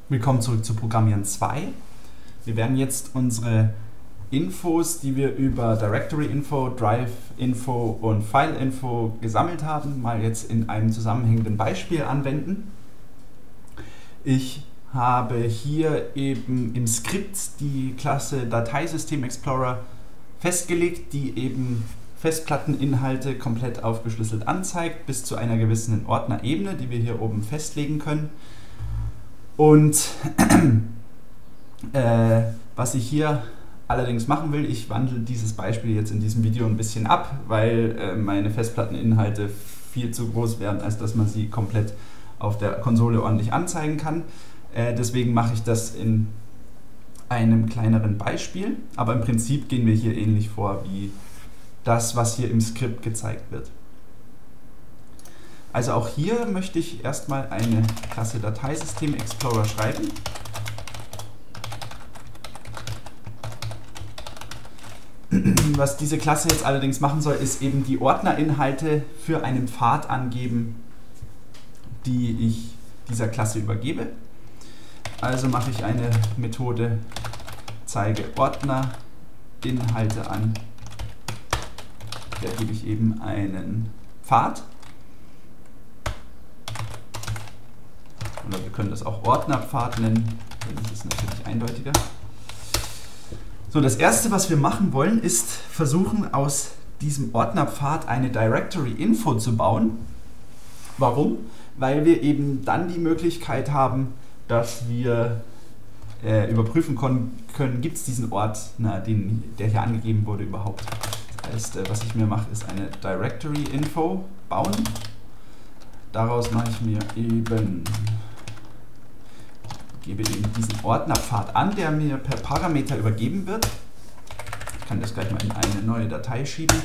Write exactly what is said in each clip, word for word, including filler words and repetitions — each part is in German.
Willkommen zurück zu Programmieren zwei. Wir werden jetzt unsere Infos, die wir über Directory Info, Drive Info und File Info gesammelt haben, mal jetzt in einem zusammenhängenden Beispiel anwenden. Ich habe hier eben im Skript die Klasse Dateisystem Explorer festgelegt, die eben Festplatteninhalte komplett aufgeschlüsselt anzeigt, bis zu einer gewissen Ordnerebene, die wir hier oben festlegen können. Und äh, was ich hier allerdings machen will, ich wandle dieses Beispiel jetzt in diesem Video ein bisschen ab, weil äh, meine Festplatteninhalte viel zu groß wären, als dass man sie komplett auf der Konsole ordentlich anzeigen kann. Äh, deswegen mache ich das in einem kleineren Beispiel, aber im Prinzip gehen wir hier ähnlich vor wie das, was hier im Skript gezeigt wird. Also auch hier möchte ich erstmal eine Klasse Dateisystem Explorer schreiben. Was diese Klasse jetzt allerdings machen soll, ist eben die Ordnerinhalte für einen Pfad angeben, die ich dieser Klasse übergebe. Also mache ich eine Methode zeige Ordnerinhalte an. Da gebe ich eben einen Pfad. Oder wir können das auch Ordnerpfad nennen, das ist natürlich eindeutiger. So, das erste, was wir machen wollen, ist versuchen, aus diesem Ordnerpfad eine Directory Info zu bauen. Warum? Weil wir eben dann die Möglichkeit haben, dass wir äh, überprüfen können, können gibt es diesen Ordner, den, der hier angegeben wurde, überhaupt. Das heißt, äh, was ich mir mache, ist eine Directory Info bauen. Daraus mache ich mir eben gebe eben diesen Ordnerpfad an, der mir per Parameter übergeben wird. Ich kann das gleich mal in eine neue Datei schieben.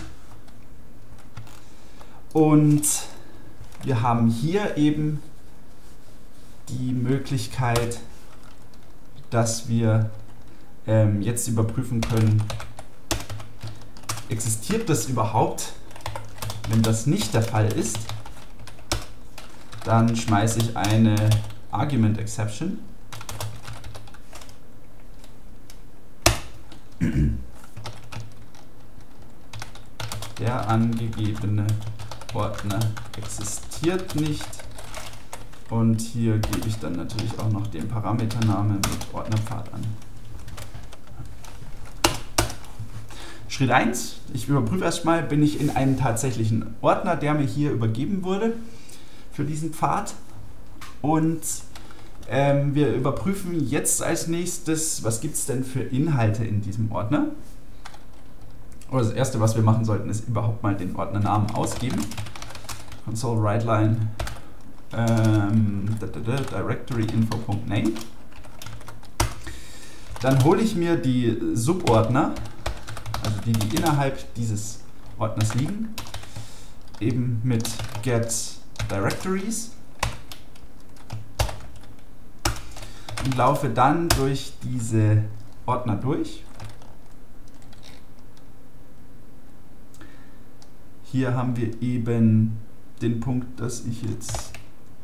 Und wir haben hier eben die Möglichkeit, dass wir ähm, jetzt überprüfen können, existiert das überhaupt? Wenn das nicht der Fall ist, dann schmeiße ich eine Argument Exception. Der angegebene Ordner existiert nicht. Und hier gebe ich dann natürlich auch noch den Parametername mit Ordnerpfad an. Schritt eins. Ich überprüfe erstmal, bin ich in einem tatsächlichen Ordner, der mir hier übergeben wurde für diesen Pfad. Und ähm, wir überprüfen jetzt als nächstes, was gibt es denn für Inhalte in diesem Ordner. Oder das erste, was wir machen sollten, ist überhaupt mal den Ordnernamen ausgeben. Console WriteLine ähm, Directory Info.name. Dann hole ich mir die Subordner, also die, die innerhalb dieses Ordners liegen, eben mit get directories. Und laufe dann durch diese Ordner durch. Hier haben wir eben den Punkt, dass ich jetzt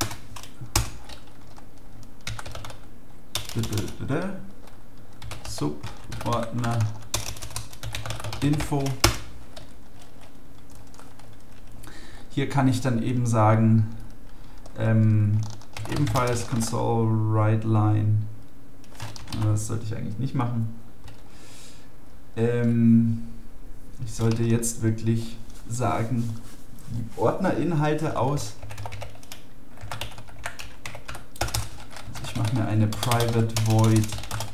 Subordner Info. Hier kann ich dann eben sagen, ähm, ebenfalls Console WriteLine. Das sollte ich eigentlich nicht machen. Ähm, ich sollte jetzt wirklich sagen, die Ordnerinhalte aus. Also ich mache mir eine private void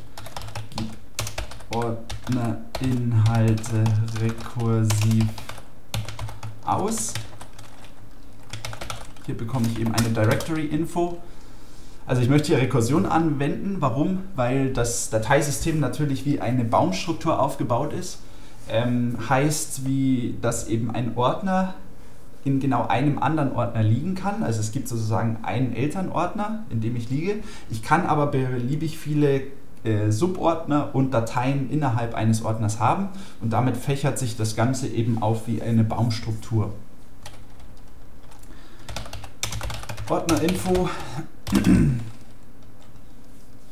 Ordnerinhalte rekursiv aus. Hier bekomme ich eben eine Directory Info. Also ich möchte hier Rekursion anwenden. Warum? Weil das Dateisystem natürlich wie eine Baumstruktur aufgebaut ist. Ähm, heißt, wie dass eben ein Ordner in genau einem anderen Ordner liegen kann. Also es gibt sozusagen einen Elternordner, in dem ich liege. Ich kann aber beliebig viele äh, Subordner und Dateien innerhalb eines Ordners haben. Und damit fächert sich das Ganze eben auf wie eine Baumstruktur. Ordnerinfo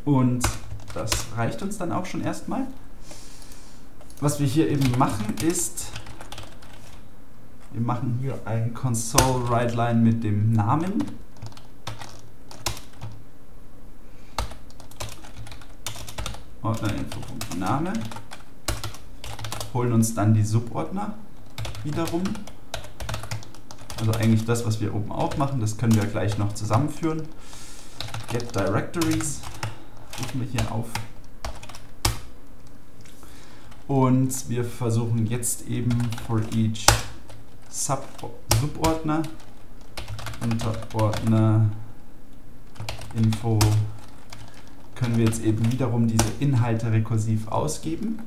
Und das reicht uns dann auch schon erstmal. Was wir hier eben machen ist, wir machen hier ein Console-WriteLine mit dem Namen. Ordnerinfo.Name. Holen uns dann die Subordner wiederum. Also eigentlich das, was wir oben auch machen, das können wir gleich noch zusammenführen. Get Directories rufen wir hier auf. Und wir versuchen jetzt eben for each Sub Subordner Unterordner Info können wir jetzt eben wiederum diese Inhalte rekursiv ausgeben.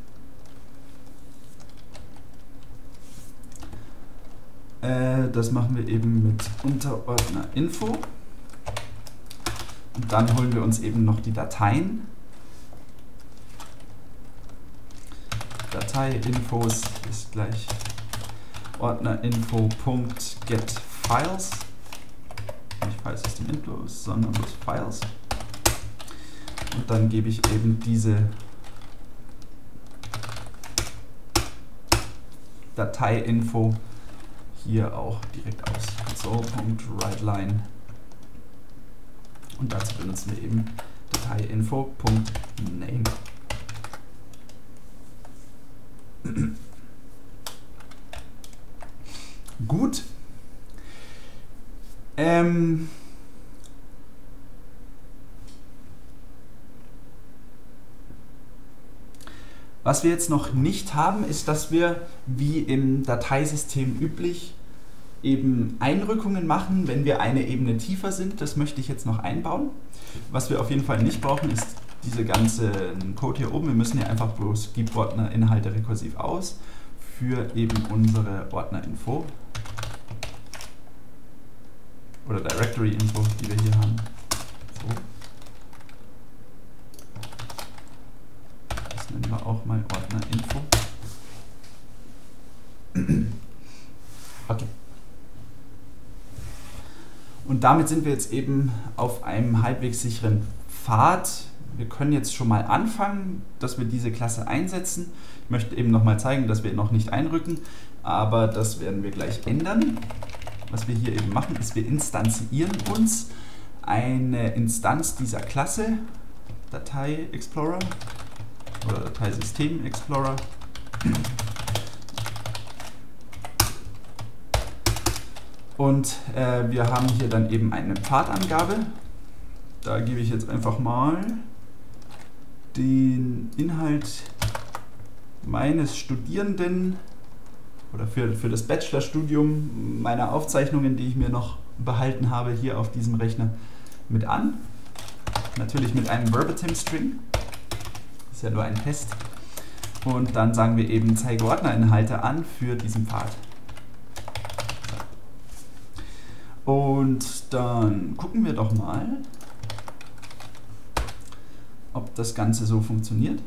Äh, das machen wir eben mit Unterordner Info. Und dann holen wir uns eben noch die Dateien. Datei-Infos ist gleich Ordnerinfo.getFiles. Nicht File System Infos, sondern bloß Files. Und dann gebe ich eben diese Datei-Info hier auch direkt aus. Console.WriteLine. Und dazu benutzen wir eben Datei-Info.Name. Gut. Ähm Was wir jetzt noch nicht haben, ist, dass wir, wie im Dateisystem üblich, eben Einrückungen machen, wenn wir eine Ebene tiefer sind. Das möchte ich jetzt noch einbauen. Was wir auf jeden Fall nicht brauchen, ist diese ganze Code hier oben. Wir müssen hier einfach bloß gib Ordner Inhalte rekursiv aus für eben unsere Ordner-Info oder Directory-Info, die wir hier haben. So. Das nennen wir auch mal Ordner-Info. Okay. Und damit sind wir jetzt eben auf einem halbwegs sicheren Pfad. Wir können jetzt schon mal anfangen, dass wir diese Klasse einsetzen. Ich möchte eben nochmal zeigen, dass wir noch nicht einrücken, aber das werden wir gleich ändern. Was wir hier eben machen, ist, wir instanzieren uns eine Instanz dieser Klasse, Datei Explorer oder Dateisystem Explorer. Und äh, wir haben hier dann eben eine Pfadangabe. Da gebe ich jetzt einfach mal den Inhalt meines Studierenden oder für, für das Bachelorstudium meiner Aufzeichnungen, die ich mir noch behalten habe, hier auf diesem Rechner mit an. Natürlich mit einem Verbatim-String. Das ist ja nur ein Test. Und dann sagen wir eben, zeige Ordnerinhalte an für diesen Pfad. Und dann gucken wir doch mal, ob das Ganze so funktioniert.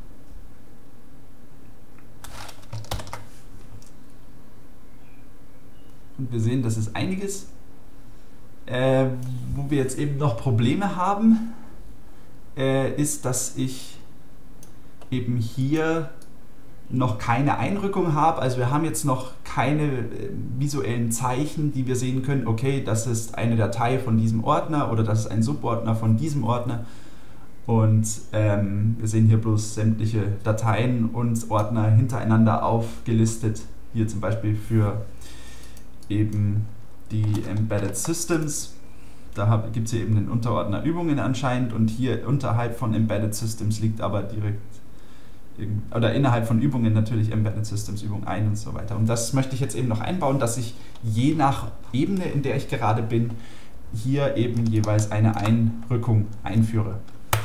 Und wir sehen, das ist einiges, äh, wo wir jetzt eben noch Probleme haben, äh, ist, dass ich eben hier noch keine Einrückung habe. Also wir haben jetzt noch keine äh, visuellen Zeichen, die wir sehen können, okay, das ist eine Datei von diesem Ordner oder das ist ein Subordner von diesem Ordner. Und ähm, wir sehen hier bloß sämtliche Dateien und Ordner hintereinander aufgelistet. Hier zum Beispiel für eben die Embedded Systems. Da gibt es hier eben den Unterordner Übungen anscheinend und hier unterhalb von Embedded Systems liegt aber direkt, oder innerhalb von Übungen natürlich Embedded Systems Übung eins und so weiter. Und das möchte ich jetzt eben noch einbauen, dass ich je nach Ebene, in der ich gerade bin, hier eben jeweils eine Einrückung einführe.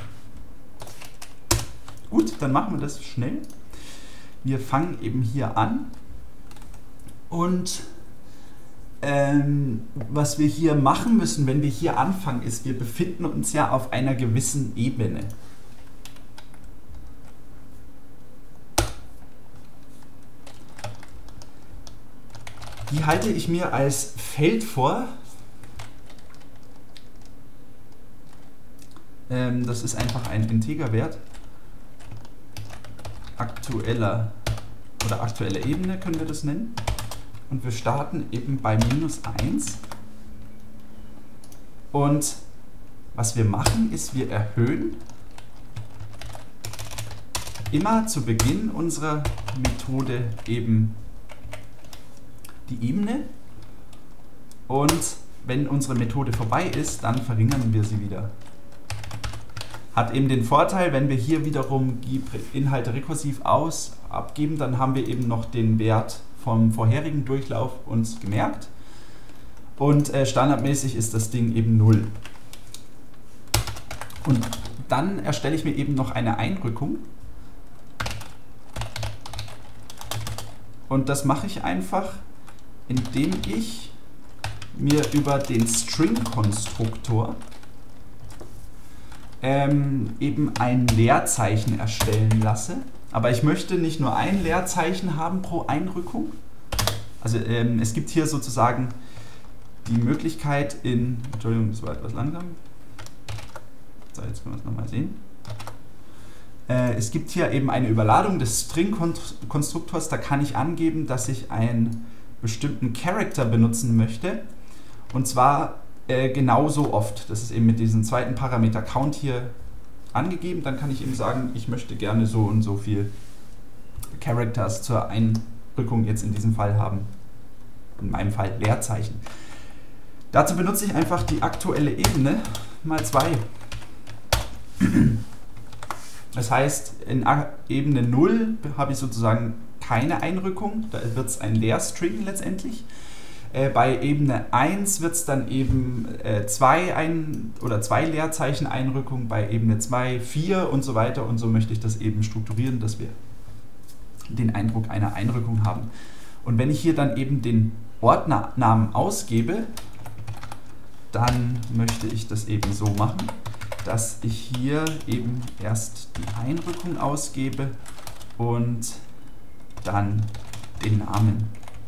Gut, dann machen wir das schnell. Wir fangen eben hier an und ähm, was wir hier machen müssen, wenn wir hier anfangen, ist, wir befinden uns ja auf einer gewissen Ebene. Die halte ich mir als Feld vor. Ähm, das ist einfach ein Integerwert. Aktueller oder aktuelle Ebene können wir das nennen. Und wir starten eben bei minus eins. Und was wir machen, ist, wir erhöhen immer zu Beginn unserer Methode eben die Ebene. Und wenn unsere Methode vorbei ist, dann verringern wir sie wieder. Hat eben den Vorteil, wenn wir hier wiederum die Inhalte rekursiv aus abgeben, dann haben wir eben noch den Wert vom vorherigen Durchlauf uns gemerkt. Und äh, standardmäßig ist das Ding eben null. Und dann erstelle ich mir eben noch eine Einrückung. Und das mache ich einfach, indem ich mir über den String-Konstruktor ähm, eben ein Leerzeichen erstellen lasse. Aber ich möchte nicht nur ein Leerzeichen haben pro Einrückung. Also ähm, es gibt hier sozusagen die Möglichkeit in... Entschuldigung, das war etwas langsam. So, jetzt können wir es nochmal sehen. Äh, es gibt hier eben eine Überladung des String-Konstruktors. Da kann ich angeben, dass ich einen bestimmten Character benutzen möchte. Und zwar äh, genauso oft. Das ist eben mit diesem zweiten Parameter Count hier angegeben. Dann kann ich eben sagen, ich möchte gerne so und so viel Characters zur Einrückung jetzt in diesem Fall haben. In meinem Fall Leerzeichen. Dazu benutze ich einfach die aktuelle Ebene mal zwei. Das heißt, in Ebene null habe ich sozusagen keine Einrückung, da wird es ein Leerstring letztendlich. Äh, bei Ebene eins wird es dann eben äh, zwei, ein, oder zwei Leerzeichen Einrückung, bei Ebene zwei, vier und so weiter. Und so möchte ich das eben strukturieren, dass wir den Eindruck einer Einrückung haben. Und wenn ich hier dann eben den Ordnernamen ausgebe, dann möchte ich das eben so machen, dass ich hier eben erst die Einrückung ausgebe und dann den Namen.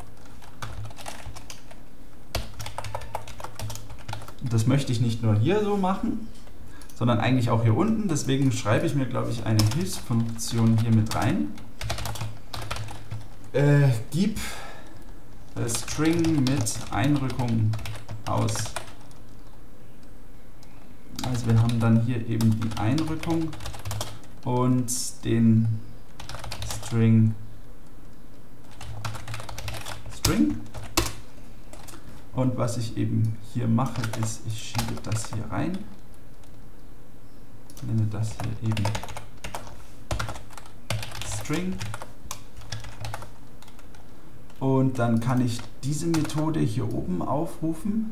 Das möchte ich nicht nur hier so machen, sondern eigentlich auch hier unten. Deswegen schreibe ich mir, glaube ich, eine Hilfsfunktion hier mit rein. Äh, gib äh, String mit Einrückung aus. Also wir haben dann hier eben die Einrückung und den String String. Und was ich eben hier mache, ist, ich schiebe das hier rein, nenne das hier eben String. Und dann kann ich diese Methode hier oben aufrufen.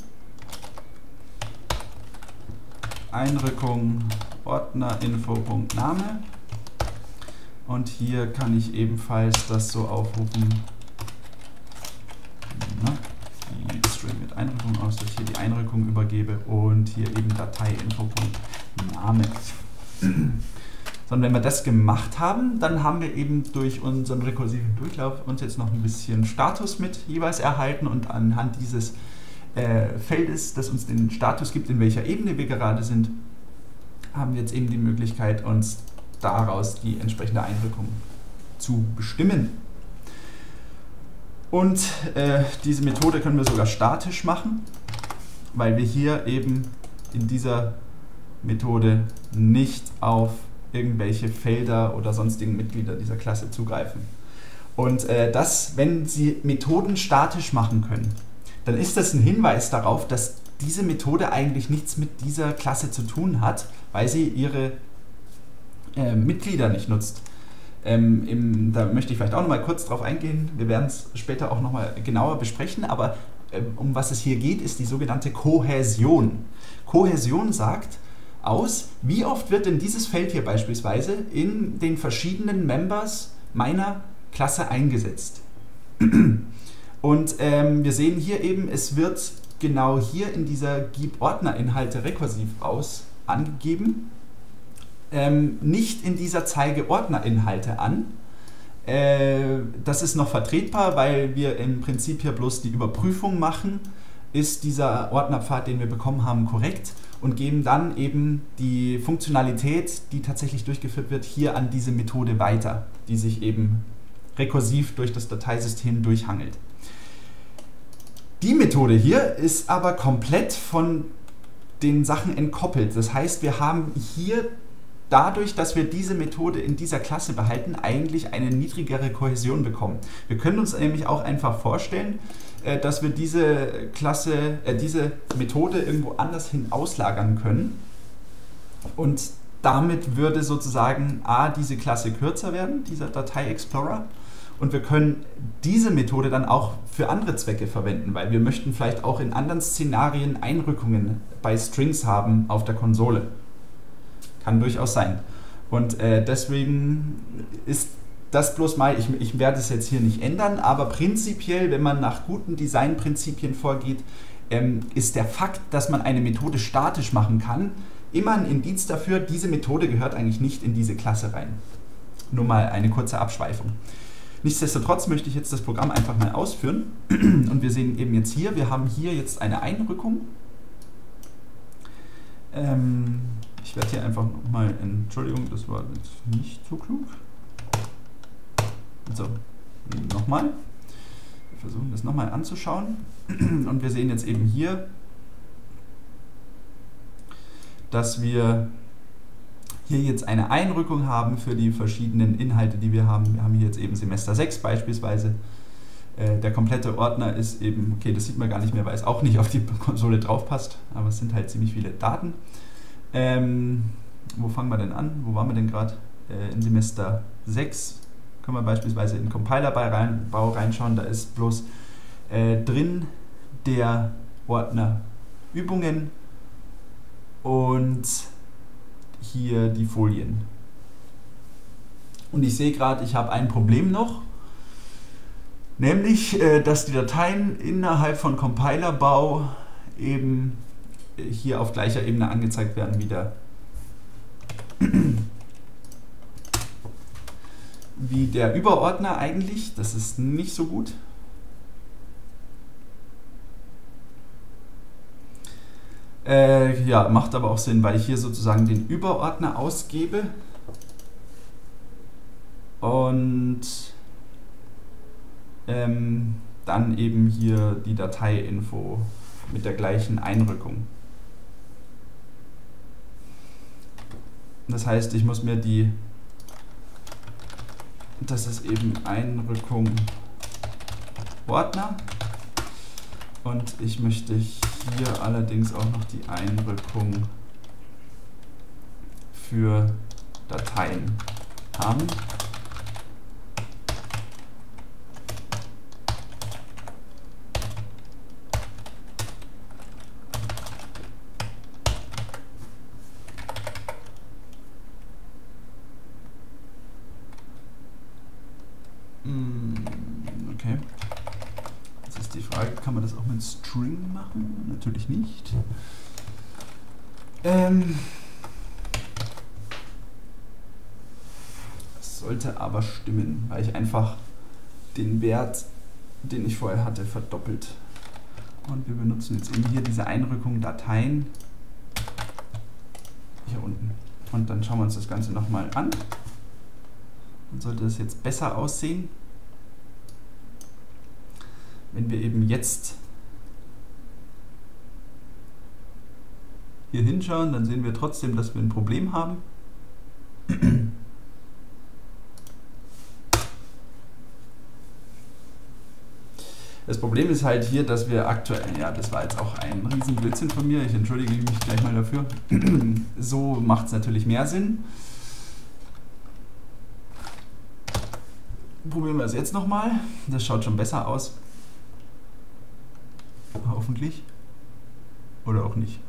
Einrückung Ordner-Info.Name. Und hier kann ich ebenfalls das so aufrufen. Na, die String mit Einrückung aus, dass ich hier die Einrückung übergebe und hier eben Datei-Info.Name. Sondern wenn wir das gemacht haben, dann haben wir eben durch unseren rekursiven Durchlauf uns jetzt noch ein bisschen Status mit jeweils erhalten und anhand dieses äh, Feldes, das uns den Status gibt, in welcher Ebene wir gerade sind, haben wir jetzt eben die Möglichkeit, uns daraus die entsprechende Einrückung zu bestimmen. Und äh, diese Methode können wir sogar statisch machen, weil wir hier eben in dieser Methode nicht auf irgendwelche Felder oder sonstigen Mitglieder dieser Klasse zugreifen. Und äh, das, wenn Sie Methoden statisch machen können, dann ist das ein Hinweis darauf, dass diese Methode eigentlich nichts mit dieser Klasse zu tun hat, weil sie ihre äh, Mitglieder nicht nutzt. Ähm, im, da möchte ich vielleicht auch noch mal kurz drauf eingehen. Wir werden es später auch noch mal genauer besprechen, aber äh, um was es hier geht, ist die sogenannte Kohäsion. Kohäsion sagt aus, wie oft wird denn dieses Feld hier beispielsweise in den verschiedenen Members meiner Klasse eingesetzt. Und ähm, wir sehen hier eben, es wird genau hier in dieser Gib Ordnerinhalte rekursiv aus angegeben, ähm, nicht in dieser Zeige Ordnerinhalte an. Äh, das ist noch vertretbar, weil wir im Prinzip hier bloß die Überprüfung machen, ist dieser Ordnerpfad, den wir bekommen haben, korrekt und geben dann eben die Funktionalität, die tatsächlich durchgeführt wird, hier an diese Methode weiter, die sich eben rekursiv durch das Dateisystem durchhangelt. Die Methode hier ist aber komplett von den Sachen entkoppelt. Das heißt, wir haben hier dadurch, dass wir diese Methode in dieser Klasse behalten, eigentlich eine niedrigere Kohäsion bekommen. Wir können uns nämlich auch einfach vorstellen, dass wir diese Klasse, äh, diese Methode irgendwo anders hin auslagern können. Und damit würde sozusagen A, diese Klasse kürzer werden, dieser Datei-Explorer. Und wir können diese Methode dann auch für andere Zwecke verwenden, weil wir möchten vielleicht auch in anderen Szenarien Einrückungen bei Strings haben auf der Konsole. Kann durchaus sein. Und äh, deswegen ist das bloß mal, ich, ich werde es jetzt hier nicht ändern, aber prinzipiell, wenn man nach guten Designprinzipien vorgeht, ähm, ist der Fakt, dass man eine Methode statisch machen kann, immer ein Indiz dafür, diese Methode gehört eigentlich nicht in diese Klasse rein. Nur mal eine kurze Abschweifung. Nichtsdestotrotz möchte ich jetzt das Programm einfach mal ausführen und wir sehen eben jetzt hier, wir haben hier jetzt eine Einrückung. Ähm, ich werde hier einfach nochmal, Entschuldigung, das war jetzt nicht so klug. So, nochmal. Wir versuchen das nochmal anzuschauen und wir sehen jetzt eben hier, dass wir hier jetzt eine Einrückung haben für die verschiedenen Inhalte, die wir haben. Wir haben hier jetzt eben Semester sechs beispielsweise. Äh, der komplette Ordner ist eben, okay, das sieht man gar nicht mehr, weil es auch nicht auf die Konsole drauf passt, aber es sind halt ziemlich viele Daten. Ähm, wo fangen wir denn an? Wo waren wir denn gerade? Äh, in Semester sechs können wir beispielsweise in Compilerbau reinschauen. Da ist bloß äh, drin der Ordner Übungen und hier die Folien. Und ich sehe gerade, ich habe ein Problem noch, nämlich, äh, dass die Dateien innerhalb von Compilerbau eben hier auf gleicher Ebene angezeigt werden wie der wie der Überordner eigentlich. Das ist nicht so gut. Äh, ja, macht aber auch Sinn, weil ich hier sozusagen den Überordner ausgebe und ähm, dann eben hier die Dateiinfo mit der gleichen Einrückung. Das heißt, ich muss mir die, das ist eben Einrückung Ordner und ich möchte hier allerdings auch noch die Einrückung für Dateien haben. Okay. Jetzt ist die Frage, kann man das auch mit String machen? Natürlich nicht. Ähm, das sollte aber stimmen, weil ich einfach den Wert, den ich vorher hatte, verdoppelt. Und wir benutzen jetzt eben hier diese Einrückung Dateien hier unten. Und dann schauen wir uns das Ganze nochmal an. Dann sollte das jetzt besser aussehen. Wenn wir eben jetzt hier hinschauen, dann sehen wir trotzdem, dass wir ein Problem haben. Das Problem ist halt hier, dass wir aktuell, ja, das war jetzt auch ein riesen Blödsinn von mir, ich entschuldige mich gleich mal dafür. So macht es natürlich mehr Sinn. Probieren wir es jetzt nochmal. Das schaut schon besser aus. Hoffentlich. Oder auch nicht.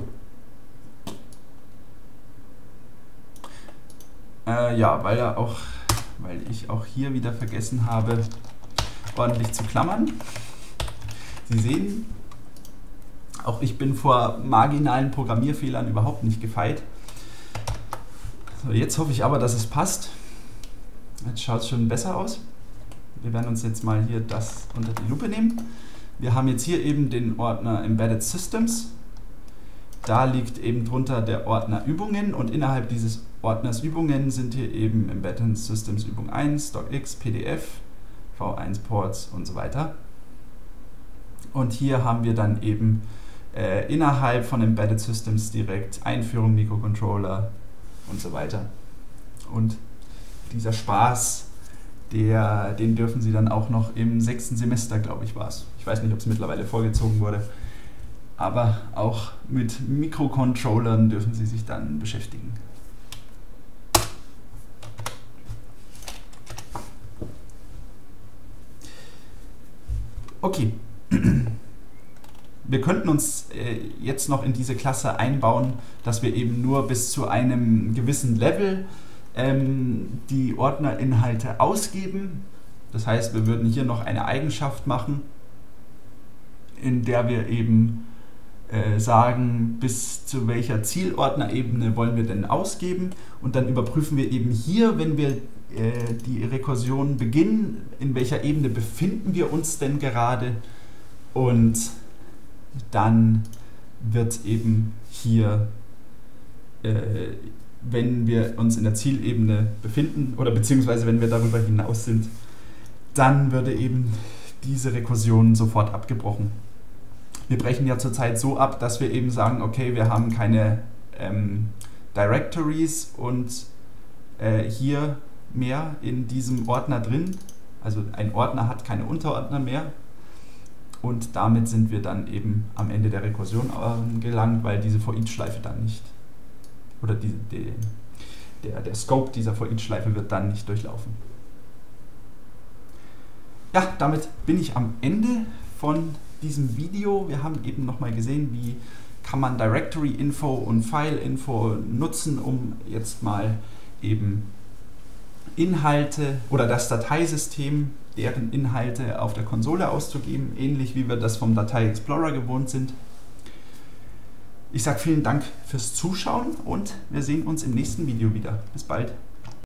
Äh, ja, weil, er auch, weil ich auch hier wieder vergessen habe, ordentlich zu klammern. Sie sehen, auch ich bin vor marginalen Programmierfehlern überhaupt nicht gefeit. So, jetzt hoffe ich aber, dass es passt. Jetzt schaut es schon besser aus. Wir werden uns jetzt mal hier das unter die Lupe nehmen. Wir haben jetzt hier eben den Ordner Embedded Systems. Da liegt eben drunter der Ordner Übungen und innerhalb dieses Ordners Übungen sind hier eben Embedded Systems Übung eins, DocX, P D F, V eins Ports und so weiter. Und hier haben wir dann eben äh, innerhalb von Embedded Systems direkt Einführung, Mikrocontroller und so weiter. Und dieser Spaß, der, den dürfen Sie dann auch noch im sechsten Semester, glaube ich, war es. Ich weiß nicht, ob es mittlerweile vorgezogen wurde. Aber auch mit Mikrocontrollern dürfen Sie sich dann beschäftigen. Okay. Wir könnten uns äh, jetzt noch in diese Klasse einbauen, dass wir eben nur bis zu einem gewissen Level ähm, die Ordnerinhalte ausgeben. Das heißt, wir würden hier noch eine Eigenschaft machen, in der wir eben äh, sagen, bis zu welcher Zielordnerebene wollen wir denn ausgeben. Und dann überprüfen wir eben hier, wenn wir äh, die Rekursion beginnen, in welcher Ebene befinden wir uns denn gerade. Und dann wird eben hier, äh, wenn wir uns in der Zielebene befinden oder beziehungsweise wenn wir darüber hinaus sind, dann würde eben diese Rekursion sofort abgebrochen. Wir brechen ja zurzeit so ab, dass wir eben sagen, okay, wir haben keine ähm, Directories und äh, hier mehr in diesem Ordner drin. Also ein Ordner hat keine Unterordner mehr. Und damit sind wir dann eben am Ende der Rekursion gelangt, weil diese For-Each-Schleife dann nicht, oder die, die, der, der Scope dieser For-Each-Schleife wird dann nicht durchlaufen. Ja, damit bin ich am Ende von diesem Video. Wir haben eben nochmal gesehen, wie kann man Directory-Info und File-Info nutzen, um jetzt mal eben Inhalte oder das Dateisystem, deren Inhalte auf der Konsole auszugeben, ähnlich wie wir das vom Datei-Explorer gewohnt sind. Ich sage vielen Dank fürs Zuschauen und wir sehen uns im nächsten Video wieder. Bis bald.